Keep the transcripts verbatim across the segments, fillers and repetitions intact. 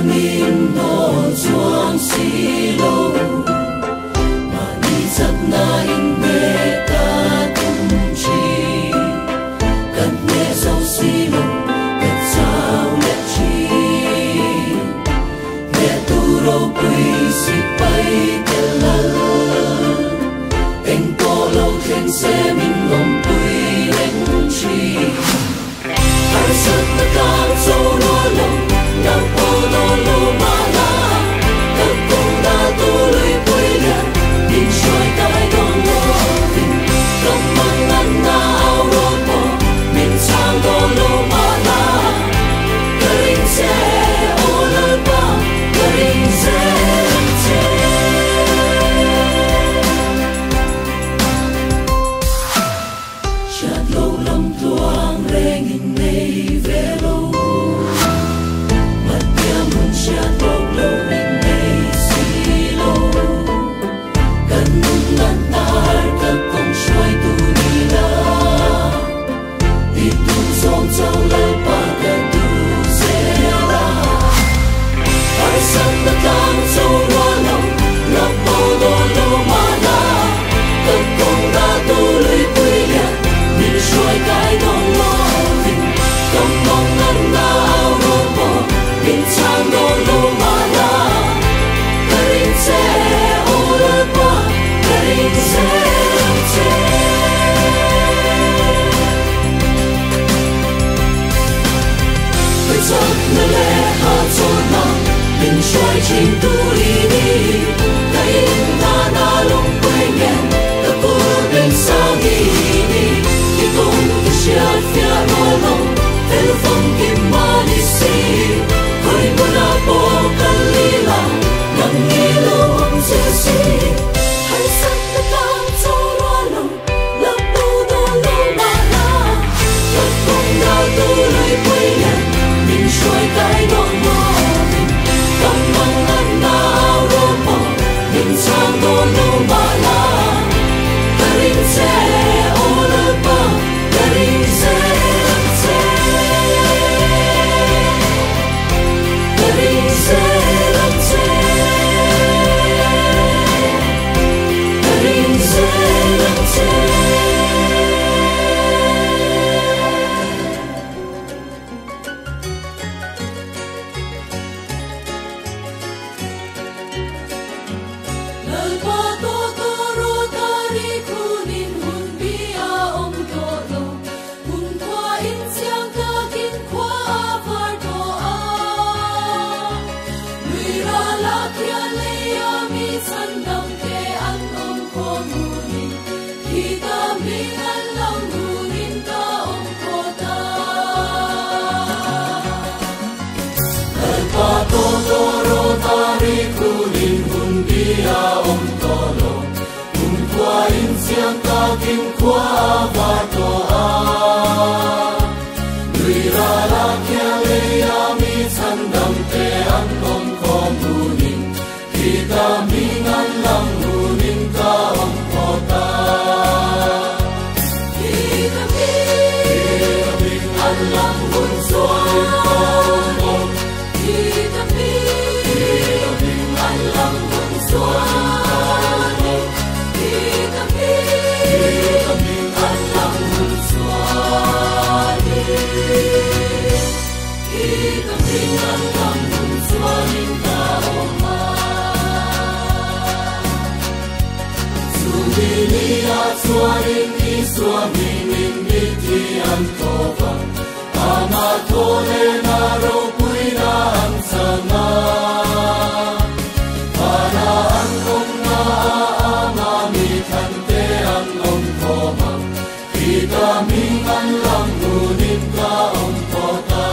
min no chuang si lo mà đi giấc na in mê ta tung chi cần nghe dấu si lo cần sao lệ chi nghe tu rô quy si bay tê lơ anh có lâu thiên sẽ min ngom quy lên chi ai sân ta càng sâu lo lòng ngập ô lo lo mà la tất cùng đã tu lưỡi quay liền nhìn xoay cái đón lo tình lòng mang ngăn na áo lo bỏ mình sang lo lo mà la cái sẽ ô lơ ba cái sẽ chặt lâu lắm tuang reng in nay về lâu chặt lâu lâu in nay xí lâu cần ngăn tar tất công xoay tu đi la đi tu song châu lơ ba cần tu sẽ la ai sân ta càng sâu lo lòng ngập bao đô lô mà la tất công đã tu lưỡi quy liền nhìn xoay cái đón lo tình không mong ngăn na áo lo bỏ mình sang đô lô mà la cái sẽ ô lơ qua cái sẽ bây giờ nơi lẽ hạ chốn nào mình xoay trình tu đi đi cái na na lung quay nhẹn ta cố bên sao đi đi khi không tu sửa phía lo lòng theo phong kim ma đi xí hơi buồn à bỏ cần lý là nằm nghe lâu không dễ xí hãy sắp ta càng sâu lo lòng lấp bù đô lâu mà la thật không đã tu lưỡi quay nhẹn mình xoay cái đón lo mình cầm mang ngăn na áo rô bỏ mình sang đô lâu mà la cái sẽ ô lơ ba cái sẽ siang ta kim qua và to a người ra la kia le ya mi san dam te an om ko mu nin khi ta mi ngan lam mu nin ta om ko ta khi ta mi an lam hun soan ko khi ta mi an lam hun soan Suarin ni suaminin bitian tovan Amatole na ropui na ang sanga Para ang kong na amami kante ang om koma Kita mingan lang ngunin ka om kota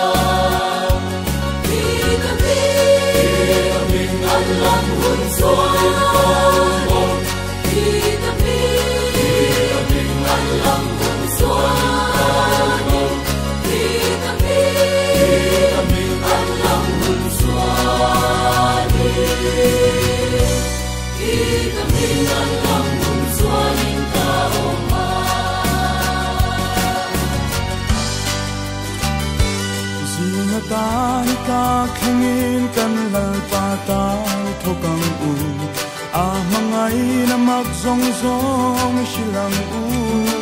Kita mingan lang hunsoin koma Kita lang kung suwan, kita tan ka khengin kan lal pa ta thokang u a mangai na mak zong zong silang u